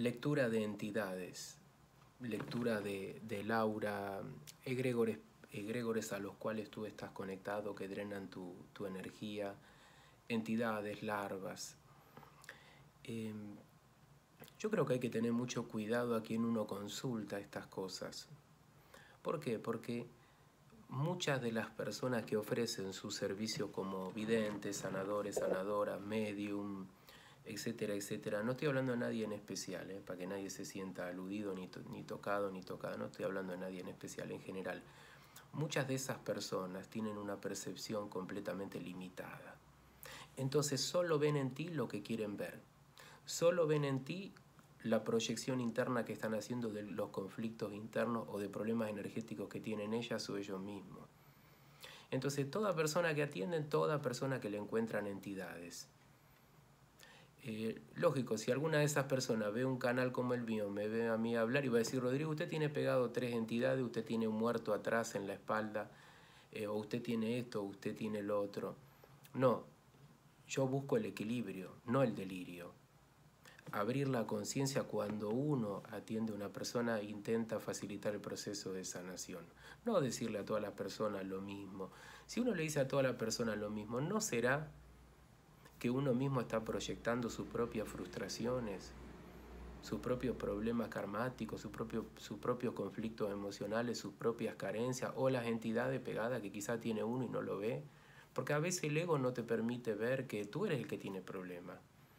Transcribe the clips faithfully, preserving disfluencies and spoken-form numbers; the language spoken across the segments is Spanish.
lectura de entidades, lectura de, del aura, egregores, egregores a los cuales tú estás conectado que drenan tu, tu energía, entidades, larvas. Eh, yo creo que hay que tener mucho cuidado a quien uno consulta estas cosas. ¿Por qué? Porque muchas de las personas que ofrecen su servicio como videntes, sanadores, sanadoras, medium, etcétera, etcétera, no estoy hablando de nadie en especial, ¿eh? Para que nadie se sienta aludido, ni, to ni tocado, ni tocada, no estoy hablando de nadie en especial, en general. Muchas de esas personas tienen una percepción completamente limitada. Entonces solo ven en ti lo que quieren ver. Solo ven en ti la proyección interna que están haciendo de los conflictos internos o de problemas energéticos que tienen ellas o ellos mismos. Entonces toda persona que atienden, toda persona que le encuentran entidades. Eh, lógico, si alguna de esas personas ve un canal como el mío, me ve a mí hablar y va a decir, Rodrigo, usted tiene pegado tres entidades, usted tiene un muerto atrás en la espalda, eh, o usted tiene esto, o usted tiene lo otro. No, yo busco el equilibrio, no el delirio. Abrir la conciencia cuando uno atiende a una persona intenta facilitar el proceso de sanación. No decirle a todas las personas lo mismo. Si uno le dice a todas las personas lo mismo, ¿no será que uno mismo está proyectando sus propias frustraciones, sus propios problemas karmáticos, sus propios sus propios conflictos emocionales, sus propias carencias o las entidades pegadas que quizá tiene uno y no lo ve? Porque a veces el ego no te permite ver que tú eres el que tiene problemas.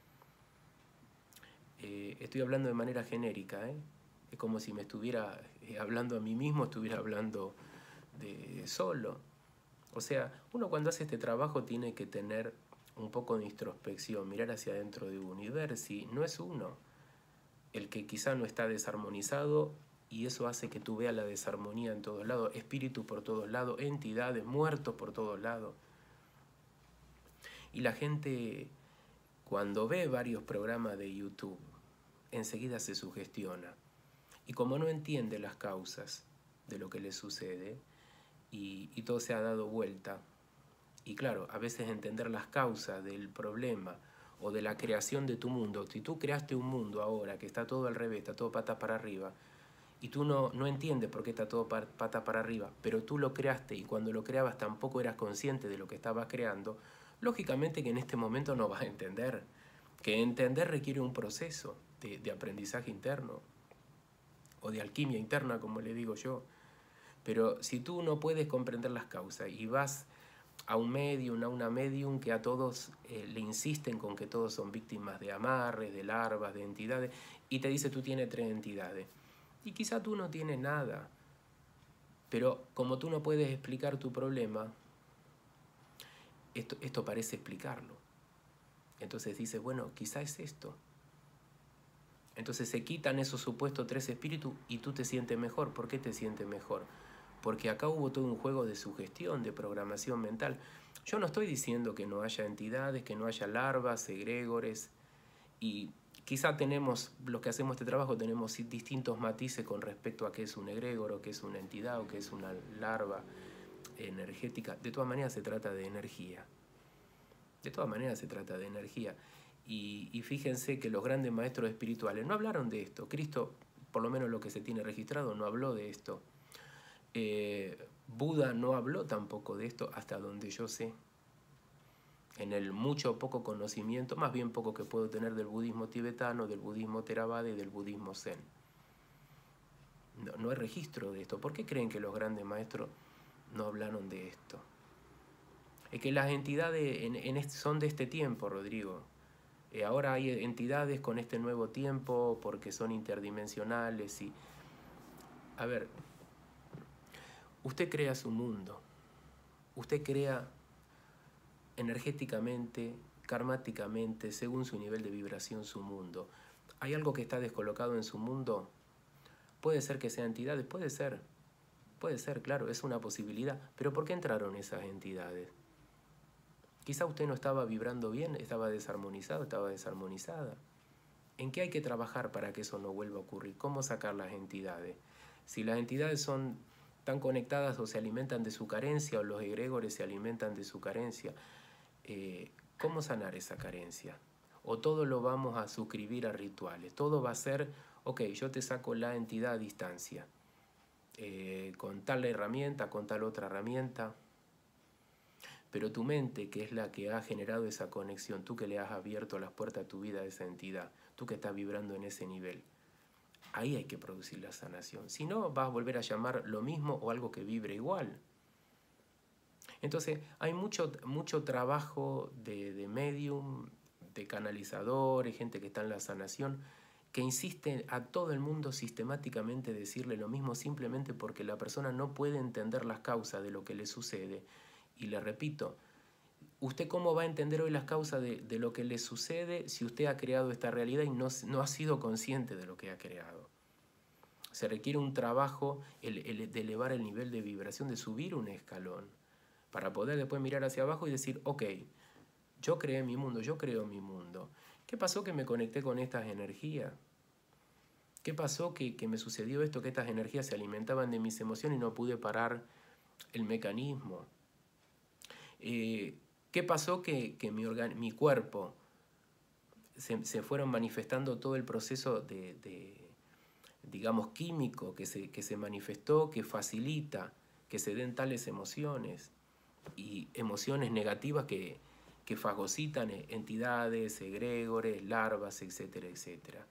Eh, estoy hablando de manera genérica, ¿eh? Es como si me estuviera eh, hablando a mí mismo, estuviera hablando de solo. O sea, uno cuando hace este trabajo tiene que tener un poco de introspección, mirar hacia adentro de uno y ver si no es uno el que quizá no está desarmonizado y eso hace que tú veas la desarmonía en todos lados, espíritus por todos lados, entidades, muertos por todos lados. Y la gente cuando ve varios programas de YouTube, enseguida se sugestiona. Y como no entiende las causas de lo que le sucede, y, y todo se ha dado vuelta, y claro, a veces entender las causas del problema o de la creación de tu mundo, si tú creaste un mundo ahora que está todo al revés, está todo patas para arriba, y tú no, no entiendes por qué está todo patas para arriba, pero tú lo creaste y cuando lo creabas tampoco eras consciente de lo que estabas creando, lógicamente que en este momento no vas a entender, que entender requiere un proceso de, de aprendizaje interno, o de alquimia interna, como le digo yo. Pero si tú no puedes comprender las causas y vas a un medium, a una medium que a todos eh, le insisten con que todos son víctimas de amarres, de larvas, de entidades, y te dice tú tienes tres entidades, y quizá tú no tienes nada, pero como tú no puedes explicar tu problema, esto, esto parece explicarlo. Entonces dices, bueno, quizá es esto. Entonces se quitan esos supuestos tres espíritus y tú te sientes mejor. ¿Por qué te sientes mejor? Porque acá hubo todo un juego de sugestión, de programación mental. Yo no estoy diciendo que no haya entidades, que no haya larvas, egregores, y quizá tenemos, los que hacemos este trabajo, tenemos distintos matices con respecto a qué es un egregor, o qué es una entidad, o qué es una larva energética. De todas maneras se trata de energía. De todas maneras se trata de energía. Y, y fíjense que los grandes maestros espirituales no hablaron de esto. Cristo, por lo menos lo que se tiene registrado, no habló de esto. Eh, Buda no habló tampoco de esto hasta donde yo sé. En el mucho o poco conocimiento, más bien poco que puedo tener del budismo tibetano, del budismo theravada y del budismo zen. No, no hay registro de esto. ¿Por qué creen que los grandes maestros no hablaron de esto? Es que las entidades en, en este, son de este tiempo, Rodrigo. Eh, ahora hay entidades con este nuevo tiempo porque son interdimensionales y... A ver, usted crea su mundo. Usted crea energéticamente, karmáticamente, según su nivel de vibración, su mundo. ¿Hay algo que está descolocado en su mundo? Puede ser que sean entidades, puede ser. Puede ser, claro, es una posibilidad. Pero ¿por qué entraron esas entidades? Quizá usted no estaba vibrando bien, estaba desarmonizado, estaba desarmonizada. ¿En qué hay que trabajar para que eso no vuelva a ocurrir? ¿Cómo sacar las entidades? Si las entidades son tan conectadas o se alimentan de su carencia, o los egregores se alimentan de su carencia, eh, ¿cómo sanar esa carencia? o todo lo vamos a suscribir a rituales. Todo va a ser, ok, yo te saco la entidad a distancia, eh, con tal herramienta, con tal otra herramienta, pero tu mente, que es la que ha generado esa conexión, tú que le has abierto las puertas a tu vida a esa entidad, tú que estás vibrando en ese nivel, ahí hay que producir la sanación. Si no, vas a volver a llamar lo mismo o algo que vibre igual. Entonces, hay mucho, mucho trabajo de, de medium, de canalizadores, gente que está en la sanación, que insiste a todo el mundo sistemáticamente decirle lo mismo simplemente porque la persona no puede entender las causas de lo que le sucede. Y le repito, ¿usted cómo va a entender hoy las causas de, de lo que le sucede si usted ha creado esta realidad y no, no ha sido consciente de lo que ha creado? Se requiere un trabajo el, el, de elevar el nivel de vibración, de subir un escalón, para poder después mirar hacia abajo y decir, ok, yo creé mi mundo, yo creo mi mundo. ¿Qué pasó que me conecté con estas energías? ¿Qué pasó que, que me sucedió esto, que estas energías se alimentaban de mis emociones y no pude parar el mecanismo? Eh, ¿Qué pasó que, que mi, organ mi cuerpo se, se fueron manifestando todo el proceso de, de digamos, químico que se, que se manifestó, que facilita que se den tales emociones y emociones negativas que, que fagocitan entidades, egregores, larvas, etcétera, etcétera?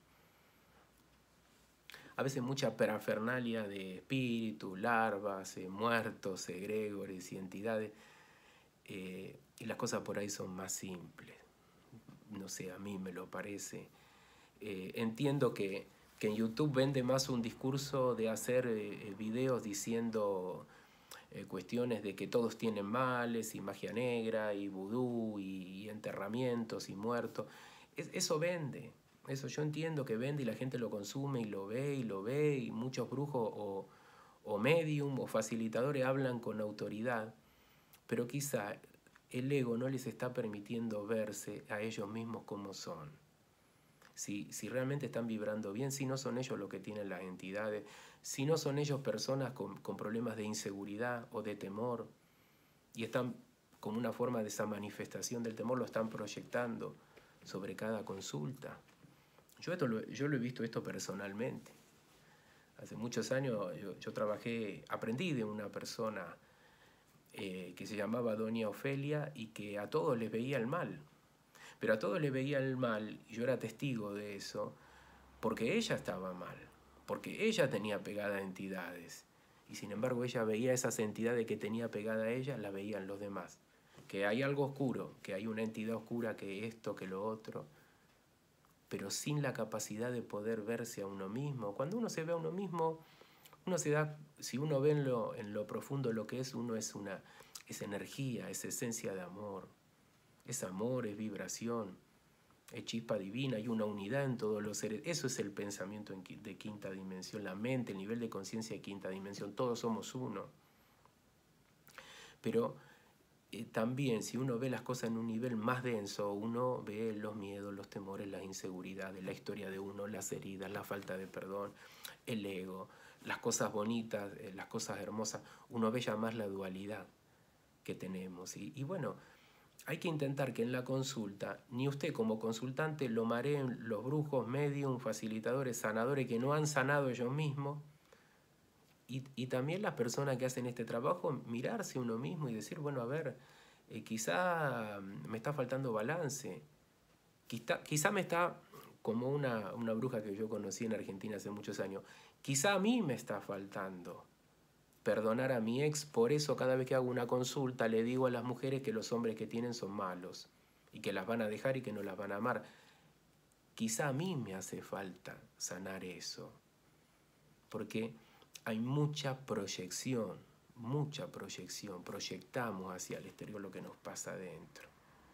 A veces mucha parafernalia de espíritus, larvas, eh, muertos, egregores y entidades, eh, y las cosas por ahí son más simples. No sé, a mí me lo parece. Eh, entiendo que, que en YouTube vende más un discurso de hacer eh, videos diciendo eh, cuestiones de que todos tienen males y magia negra y vudú y, y enterramientos y muertos. Es, eso vende. Eso yo entiendo que vende y la gente lo consume y lo ve y lo ve y muchos brujos o, o medium o facilitadores hablan con autoridad, pero quizá el ego no les está permitiendo verse a ellos mismos como son. Si, si realmente están vibrando bien, si no son ellos los que tienen las entidades, si no son ellos personas con, con problemas de inseguridad o de temor, y están como una forma de esa manifestación del temor, lo están proyectando sobre cada consulta. Yo, esto lo, yo lo he visto esto personalmente. Hace muchos años yo, yo trabajé, aprendí de una persona eh, que se llamaba Doña Ofelia y que a todos les veía el mal. Pero a todos les veía el mal, y yo era testigo de eso, porque ella estaba mal, porque ella tenía pegadas entidades. Y sin embargo ella veía esas entidades que tenía pegada a ella, las veían los demás. Que hay algo oscuro, que hay una entidad oscura, que esto, que lo otro, pero sin la capacidad de poder verse a uno mismo. Cuando uno se ve a uno mismo, uno se da, si uno ve en lo, en lo profundo lo que es, uno es una, es energía, es esencia de amor. Es amor, es vibración, es chispa divina, hay una unidad en todos los seres. Eso es el pensamiento de quinta dimensión, la mente, el nivel de conciencia de quinta dimensión, todos somos uno. Pero eh, también si uno ve las cosas en un nivel más denso, uno ve los miedos, los temores, las inseguridades, la historia de uno, las heridas, la falta de perdón, el ego, las cosas bonitas, eh, las cosas hermosas, uno ve ya más la dualidad que tenemos. Y, y bueno, hay que intentar que en la consulta, ni usted como consultante lo mareen los brujos, medium, facilitadores, sanadores que no han sanado ellos mismos, y, y también las personas que hacen este trabajo, mirarse uno mismo y decir, bueno, a ver, eh, quizá me está faltando balance, quizá, quizá me está, como una, una bruja que yo conocí en Argentina hace muchos años, quizá a mí me está faltando perdonar a mi ex, por eso cada vez que hago una consulta le digo a las mujeres que los hombres que tienen son malos y que las van a dejar y que no las van a amar. Quizá a mí me hace falta sanar eso, porque hay mucha proyección, mucha proyección, proyectamos hacia el exterior lo que nos pasa adentro.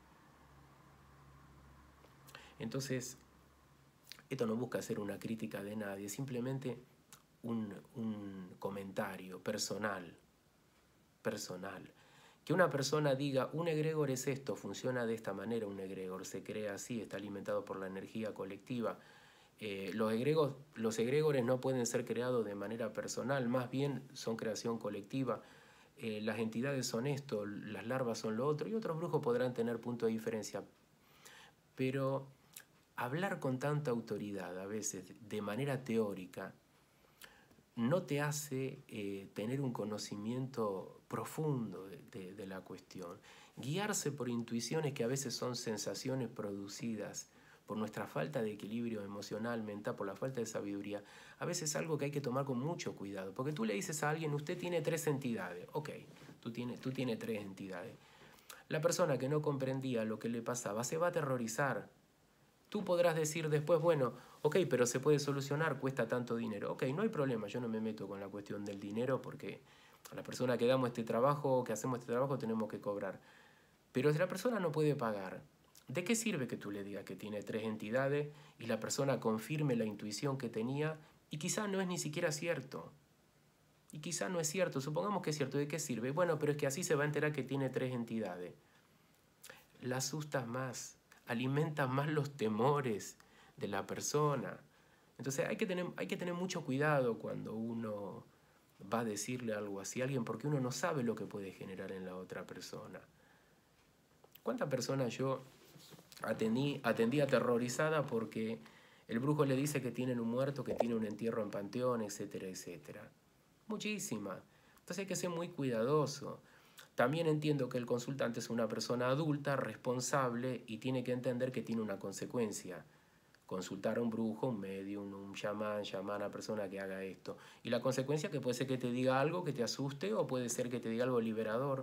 Entonces, esto no busca ser una crítica de nadie, simplemente Un, un comentario personal, personal. Que una persona diga, un egregor es esto, funciona de esta manera, un egregor se crea así, está alimentado por la energía colectiva. Eh, los, egregos, los egregores no pueden ser creados de manera personal, más bien son creación colectiva. Eh, las entidades son esto, las larvas son lo otro, y otros brujos podrán tener punto de diferencia. Pero hablar con tanta autoridad, a veces de manera teórica, no te hace eh, tener un conocimiento profundo de, de, de la cuestión. Guiarse por intuiciones que a veces son sensaciones producidas por nuestra falta de equilibrio emocional, mental, por la falta de sabiduría, a veces es algo que hay que tomar con mucho cuidado. Porque tú le dices a alguien, usted tiene tres entidades. Ok, tú tienes, tú tienes tres entidades. La persona que no comprendía lo que le pasaba se va a aterrorizar. Tú podrás decir después, bueno, ok, pero se puede solucionar, cuesta tanto dinero. Ok, no hay problema, yo no me meto con la cuestión del dinero porque a la persona que damos este trabajo, que hacemos este trabajo, tenemos que cobrar. Pero si la persona no puede pagar, ¿de qué sirve que tú le digas que tiene tres entidades y la persona confirme la intuición que tenía y quizá no es ni siquiera cierto? Y quizá no es cierto, supongamos que es cierto, ¿de qué sirve? Bueno, pero es que así se va a enterar que tiene tres entidades. La asustas más, alimentas más los temores de la persona. Entonces hay que tener, hay que tener mucho cuidado cuando uno va a decirle algo así a alguien porque uno no sabe lo que puede generar en la otra persona. ¿Cuántas personas yo atendí, atendí aterrorizada porque el brujo le dice que tienen un muerto, que tiene un entierro en panteón, etcétera, etcétera? Muchísimas. Entonces hay que ser muy cuidadoso. También entiendo que el consultante es una persona adulta, responsable y tiene que entender que tiene una consecuencia. Consultar a un brujo, un medium, un chamán, chamán, a persona que haga esto. Y la consecuencia que puede ser que te diga algo que te asuste o puede ser que te diga algo liberador.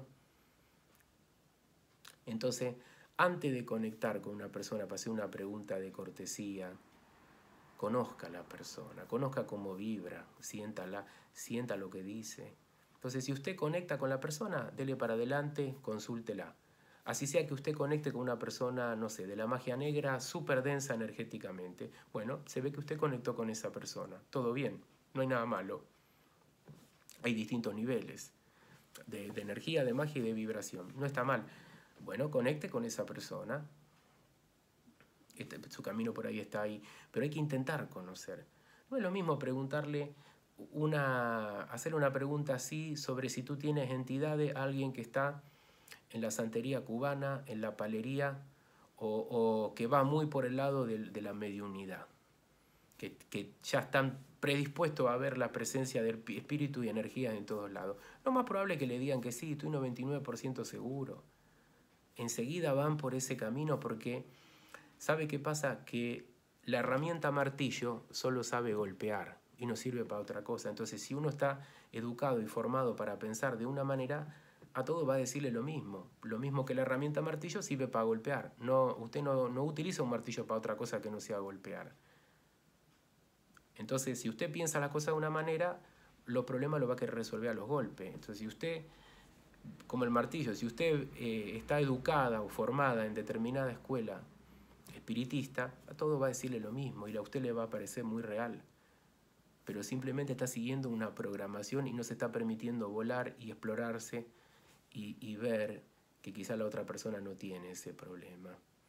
Entonces, antes de conectar con una persona para hacer una pregunta de cortesía, conozca a la persona, conozca cómo vibra, siéntala, sienta lo que dice. Entonces, si usted conecta con la persona, dele para adelante, consúltela. Así sea que usted conecte con una persona, no sé, de la magia negra, súper densa energéticamente. Bueno, se ve que usted conectó con esa persona. Todo bien, no hay nada malo. Hay distintos niveles de, de energía, de magia y de vibración. No está mal. Bueno, conecte con esa persona. Este, su camino por ahí está ahí. Pero hay que intentar conocer. No es lo mismo preguntarle una, hacer una pregunta así sobre si tú tienes entidades a alguien que está en la santería cubana, en la palería, o, o que va muy por el lado de, de la mediunidad, que, que ya están predispuestos a ver la presencia del espíritu y energías en todos lados. Lo más probable es que le digan que sí, estoy noventa y nueve por ciento seguro. Enseguida van por ese camino porque, ¿sabe qué pasa? Que la herramienta martillo solo sabe golpear y no sirve para otra cosa. Entonces, si uno está educado y formado para pensar de una manera, a todo va a decirle lo mismo. Lo mismo que la herramienta martillo sirve para golpear. No, usted no, no utiliza un martillo para otra cosa que no sea golpear. Entonces, si usted piensa la cosa de una manera, los problemas los va a querer resolver a los golpes. Entonces, si usted, como el martillo, si usted eh, está educada o formada en determinada escuela espiritista, a todo va a decirle lo mismo y a usted le va a parecer muy real. Pero simplemente está siguiendo una programación y no se está permitiendo volar y explorarse y, y ver que quizá la otra persona no tiene ese problema.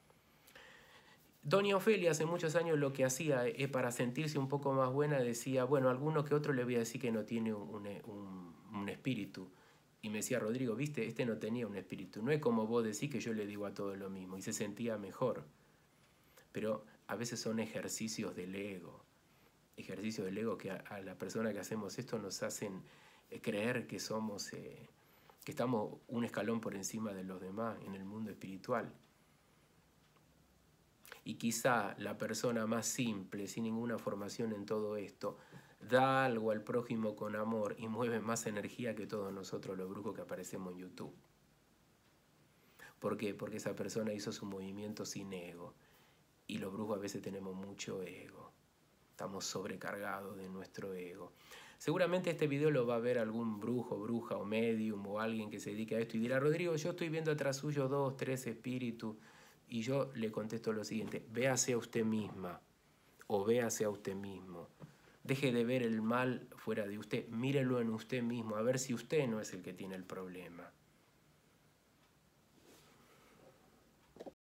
Doña Ofelia hace muchos años lo que hacía es para sentirse un poco más buena, decía, bueno, a alguno que otro le voy a decir que no tiene un, un, un espíritu. Y me decía, Rodrigo, viste, este no tenía un espíritu. No es como vos decís que yo le digo a todo lo mismo. Y se sentía mejor. Pero a veces son ejercicios del ego. Ejercicios del ego que a, a la persona que hacemos esto nos hacen creer que somos, eh, que estamos un escalón por encima de los demás en el mundo espiritual. Y quizá la persona más simple, sin ninguna formación en todo esto, da algo al prójimo con amor y mueve más energía que todos nosotros los brujos que aparecemos en YouTube. ¿Por qué? Porque esa persona hizo su movimiento sin ego. Y los brujos a veces tenemos mucho ego. Estamos sobrecargados de nuestro ego. Seguramente este video lo va a ver algún brujo, bruja o medium o alguien que se dedique a esto y dirá, Rodrigo, yo estoy viendo atrás suyo dos, tres espíritus. Y yo le contesto lo siguiente, véase a usted misma o véase a usted mismo. Deje de ver el mal fuera de usted, mírelo en usted mismo, a ver si usted no es el que tiene el problema.